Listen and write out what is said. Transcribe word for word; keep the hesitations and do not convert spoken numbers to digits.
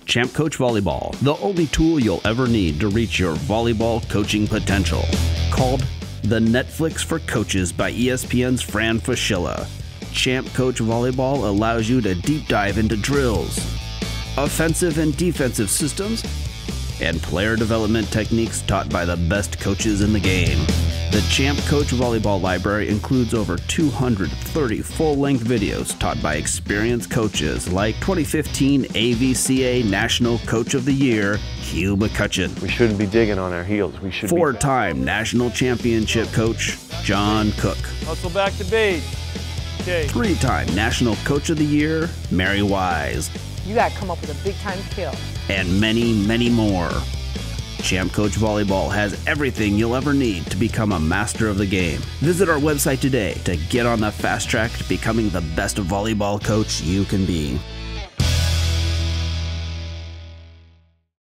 Champ Coach Volleyball, the only tool you'll ever need to reach your volleyball coaching potential. Called the Netflix for Coaches by E S P N's Fran Fraschilla, Champ Coach Volleyball allows you to deep dive into drills, offensive and defensive systems, and player development techniques taught by the best coaches in the game. The Champ Coach Volleyball library includes over two hundred thirty full-length videos taught by experienced coaches like twenty fifteen A V C A National Coach of the Year, Hugh McCutcheon. We shouldn't be digging on our heels. We should Four-time National Championship Coach, John Cook. Hustle back to base. Okay. Three-time National Coach of the Year, Mary Wise. You gotta come up with a big-time kill. And many, many more. Champ Coach Volleyball has everything you'll ever need to become a master of the game. Visit our website today to get on the fast track to becoming the best volleyball coach you can be.